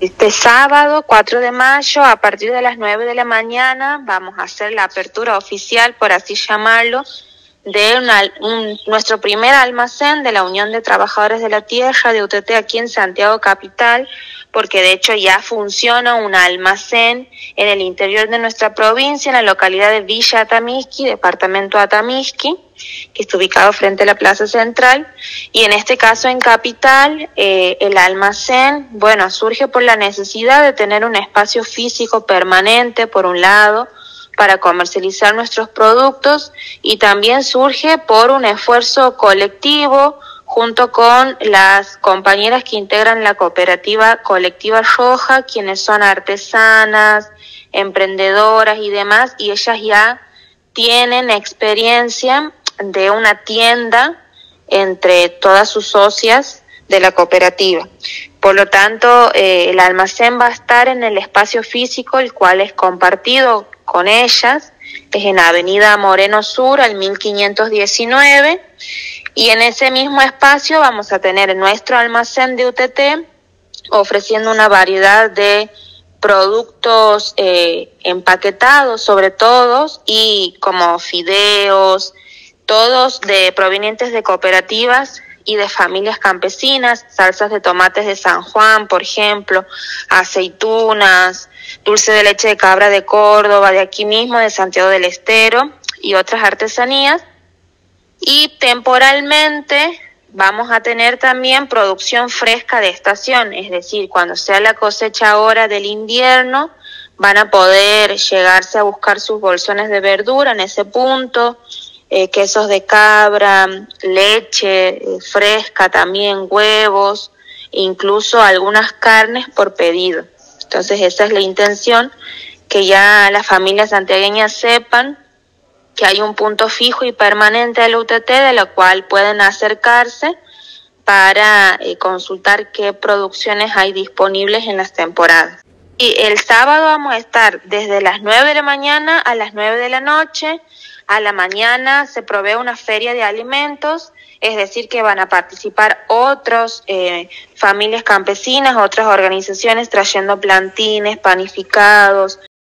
Este sábado 4 de mayo, a partir de las 9 de la mañana, vamos a hacer la apertura oficial, por así llamarlo, de nuestro primer almacén de la Unión de Trabajadores de la Tierra de UTT aquí en Santiago Capital, porque de hecho ya funciona un almacén en el interior de nuestra provincia, en la localidad de Villa Atamisqui, departamento Atamisqui, que está ubicado frente a la Plaza Central, y en este caso en Capital, el almacén, surge por la necesidad de tener un espacio físico permanente, por un lado, para comercializar nuestros productos, y también surge por un esfuerzo colectivo junto con las compañeras que integran la cooperativa colectiva Roja, quienes son artesanas, emprendedoras y demás, y ellas ya tienen experiencia de una tienda entre todas sus socias de la cooperativa. Por lo tanto, el almacén va a estar en el espacio físico, el cual es compartido con ellas, es en Avenida Moreno Sur, al 1519, y en ese mismo espacio vamos a tener nuestro almacén de UTT, ofreciendo una variedad de productos empaquetados sobre todo, y como fideos, todos provenientes de cooperativas y de familias campesinas, salsas de tomates de San Juan, por ejemplo, aceitunas, dulce de leche de cabra de Córdoba, de aquí mismo, de Santiago del Estero, y otras artesanías. Y temporalmente vamos a tener también producción fresca de estación, es decir, cuando sea la cosecha ahora del invierno, van a poder llegarse a buscar sus bolsones de verdura en ese punto, quesos de cabra, leche fresca también, huevos, incluso algunas carnes por pedido. Entonces esa es la intención, que ya las familias santiagueñas sepan que hay un punto fijo y permanente de la UTT, de lo cual pueden acercarse para consultar qué producciones hay disponibles en las temporadas. Y el sábado vamos a estar desde las 9 de la mañana a las 9 de la noche. A la mañana se provee una feria de alimentos, es decir, que van a participar otras familias campesinas, otras organizaciones trayendo plantines, panificados,